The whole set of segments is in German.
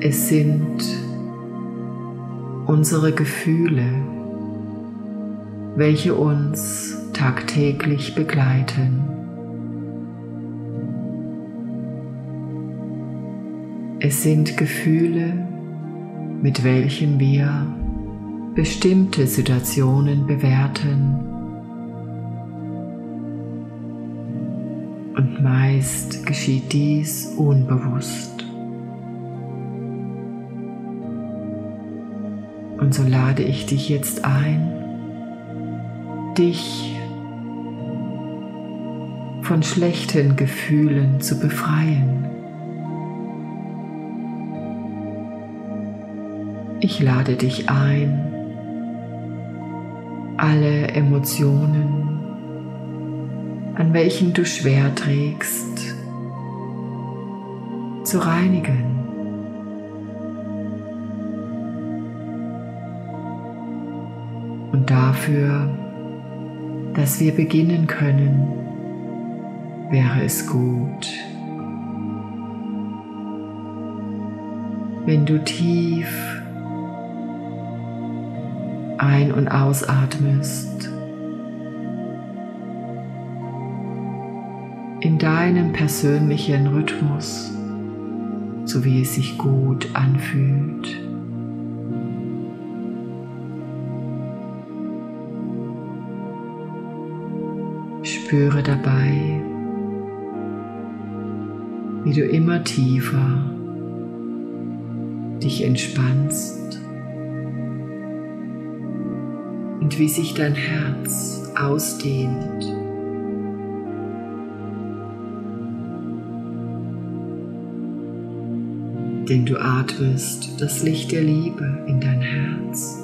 Es sind unsere Gefühle, welche uns tagtäglich begleiten. Es sind Gefühle, mit welchen wir bestimmte Situationen bewerten und meist geschieht dies unbewusst. Und so lade ich dich jetzt ein, dich von schlechten Gefühlen zu befreien. Ich lade dich ein, alle Emotionen, an welchen du schwer trägst, zu reinigen. Und dafür, dass wir beginnen können, wäre es gut, wenn du tief ein- und ausatmest, in deinem persönlichen Rhythmus, so wie es sich gut anfühlt. Spüre dabei, wie du immer tiefer dich entspannst und wie sich dein Herz ausdehnt. Denn du atmest das Licht der Liebe in dein Herz.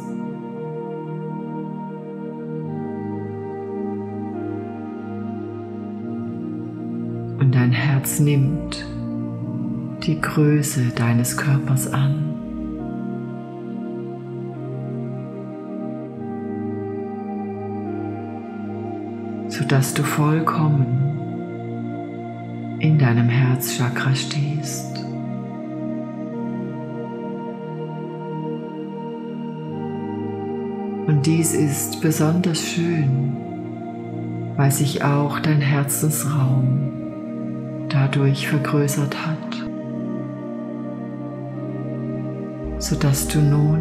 Und dein Herz nimmt die Größe deines Körpers an. Sodass du vollkommen in deinem Herzchakra stehst. Und dies ist besonders schön, weil sich auch dein Herzensraum dadurch vergrößert hat, sodass du nun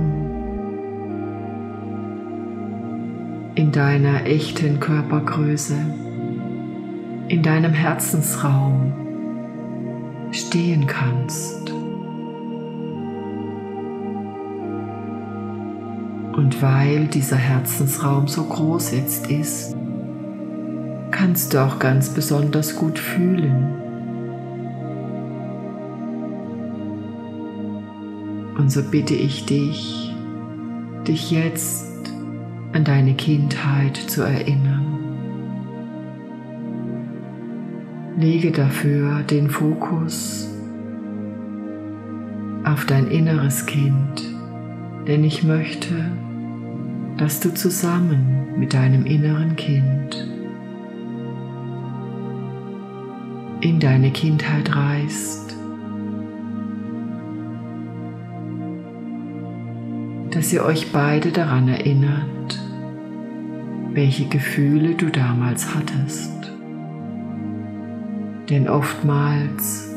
in deiner echten Körpergröße, in deinem Herzensraum stehen kannst. Und weil dieser Herzensraum so groß jetzt ist, kannst du auch ganz besonders gut fühlen. Und so bitte ich dich, dich jetzt an deine Kindheit zu erinnern. Lege dafür den Fokus auf dein inneres Kind, denn ich möchte, dass du zusammen mit deinem inneren Kind in deine Kindheit reist, dass ihr euch beide daran erinnert, welche Gefühle du damals hattest. Denn oftmals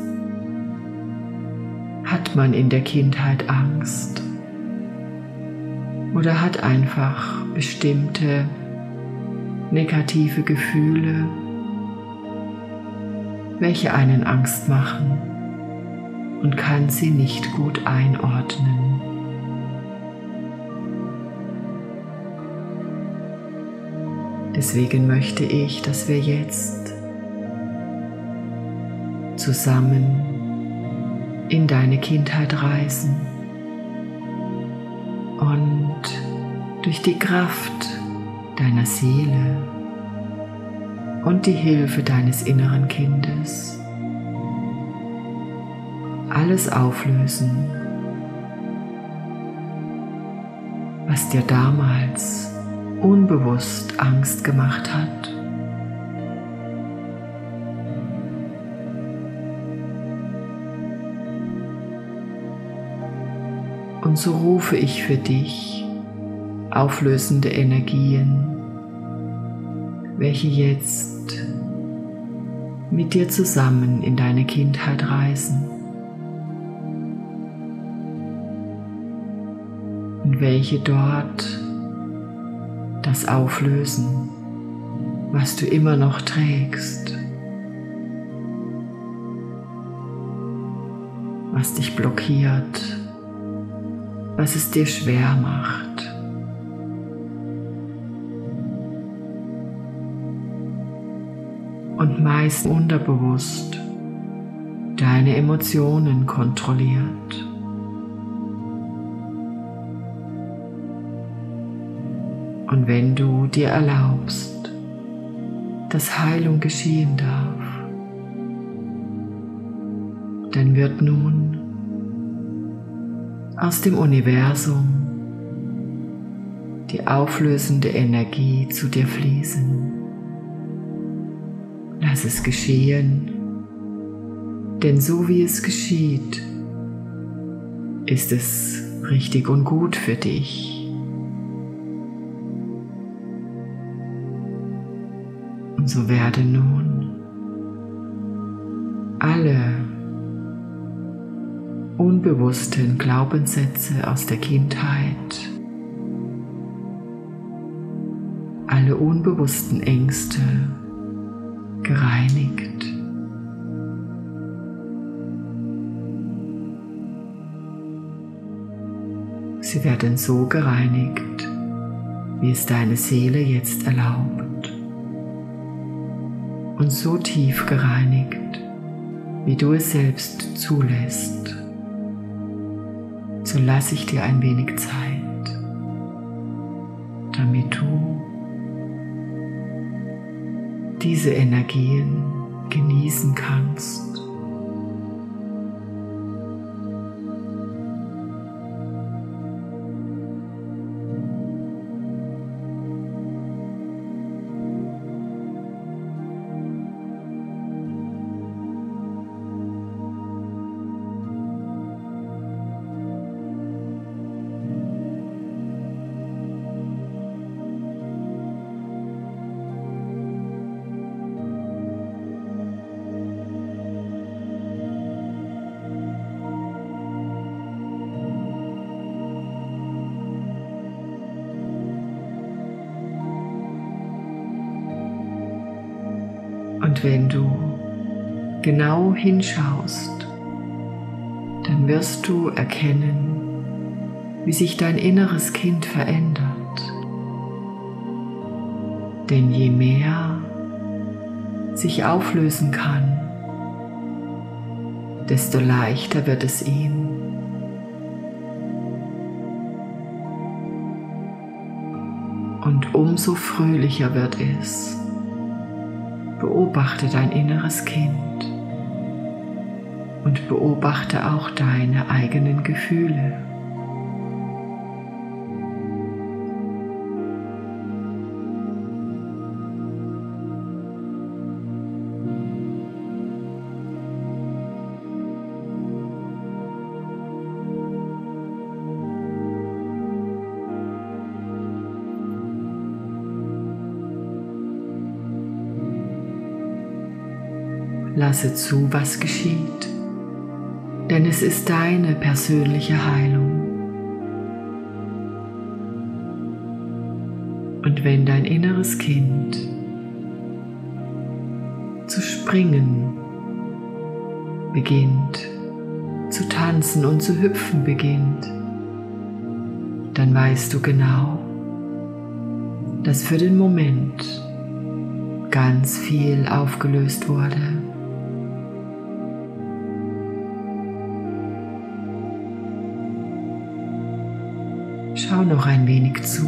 hat man in der Kindheit Angst oder hat einfach bestimmte negative Gefühle, welche einen Angst machen und kann sie nicht gut einordnen. Deswegen möchte ich, dass wir jetzt zusammen in deine Kindheit reisen und durch die Kraft deiner Seele und die Hilfe deines inneren Kindes alles auflösen, was dir damals unbewusst Angst gemacht hat. Und so rufe ich für dich auflösende Energien, welche jetzt mit dir zusammen in deine Kindheit reisen und welche dort das auflösen, was du immer noch trägst, was dich blockiert, was es dir schwer macht. Und meist unterbewusst deine Emotionen kontrolliert. Und wenn du dir erlaubst, dass Heilung geschehen darf, dann wird nun aus dem Universum die auflösende Energie zu dir fließen. Lass es geschehen, denn so wie es geschieht, ist es richtig und gut für dich. Und so werde nun alle unbewussten Glaubenssätze aus der Kindheit, alle unbewussten Ängste gereinigt. Sie werden so gereinigt, wie es deine Seele jetzt erlaubt, und so tief gereinigt, wie du es selbst zulässt. So lasse ich dir ein wenig Zeit, damit du diese Energien genießen kannst. Und wenn du genau hinschaust, dann wirst du erkennen, wie sich dein inneres Kind verändert. Denn je mehr sich auflösen kann, desto leichter wird es ihm. Und umso fröhlicher wird es. Beobachte dein inneres Kind und beobachte auch deine eigenen Gefühle. Lasse zu, was geschieht, denn es ist deine persönliche Heilung. Und wenn dein inneres Kind zu springen beginnt, zu tanzen und zu hüpfen beginnt, dann weißt du genau, dass für den Moment ganz viel aufgelöst wurde. Schau noch ein wenig zu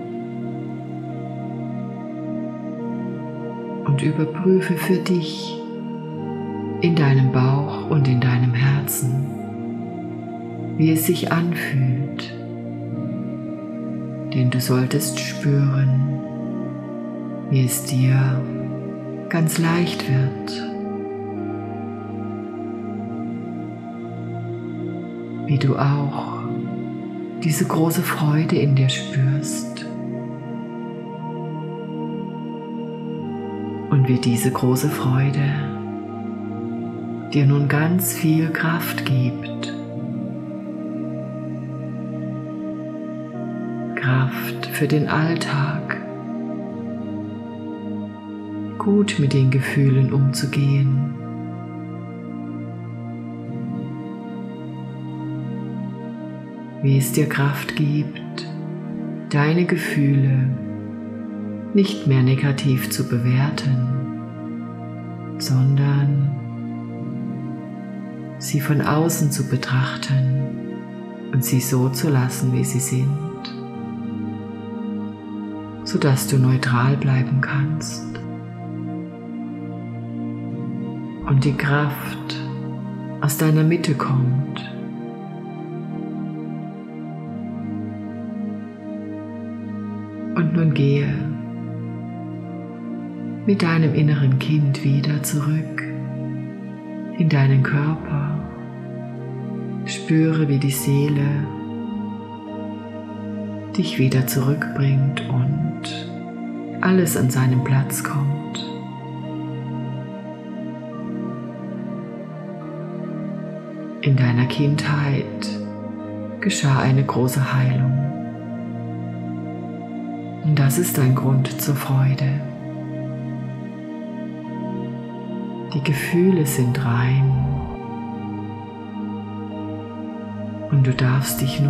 und überprüfe für dich in deinem Bauch und in deinem Herzen, wie es sich anfühlt. Denn du solltest spüren, wie es dir ganz leicht wird, wie du auch diese große Freude in dir spürst und wie diese große Freude dir nun ganz viel Kraft gibt. Kraft für den Alltag, gut mit den Gefühlen umzugehen. Wie es dir Kraft gibt, deine Gefühle nicht mehr negativ zu bewerten, sondern sie von außen zu betrachten und sie so zu lassen, wie sie sind, sodass du neutral bleiben kannst und die Kraft aus deiner Mitte kommt. Und nun gehe mit deinem inneren Kind wieder zurück in deinen Körper. Spüre, wie die Seele dich wieder zurückbringt und alles an seinen Platz kommt. In deiner Kindheit geschah eine große Heilung. Und das ist ein Grund zur Freude. Die Gefühle sind rein. Und du darfst dich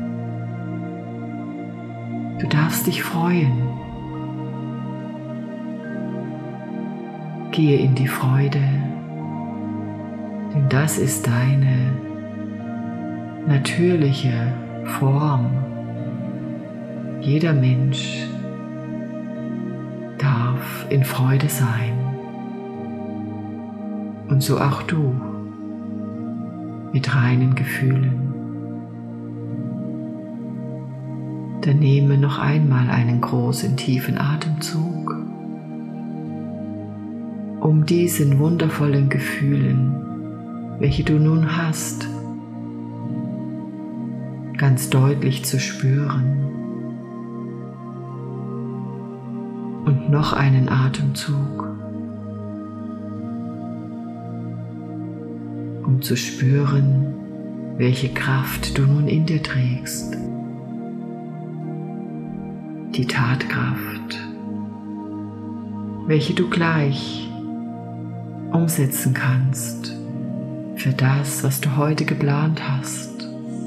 freuen. Gehe in die Freude, denn das ist deine natürliche Form. Jeder Mensch darf in Freude sein. Und so auch du, mit reinen Gefühlen. Dann nehme noch einmal einen großen, tiefen Atemzug, um diesen wundervollen Gefühlen, welche du nun hast, ganz deutlich zu spüren. Und noch einen Atemzug, um zu spüren, welche Kraft du nun in dir trägst. Die Tatkraft, welche du gleich umsetzen kannst für das, was du heute geplant hast.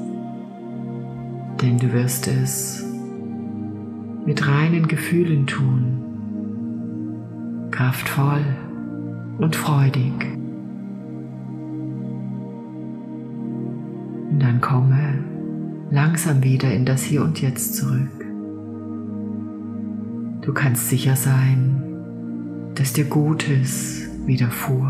Denn du wirst es mit reinen Gefühlen tun, kraftvoll und freudig. Und dann komme langsam wieder in das Hier und Jetzt zurück. Du kannst sicher sein, dass dir Gutes widerfuhr.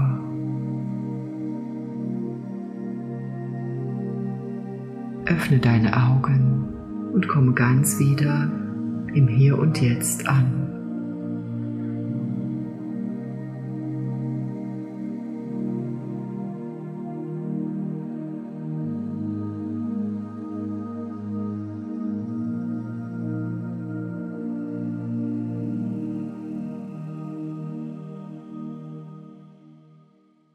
Öffne deine Augen und komme ganz wieder im Hier und Jetzt an.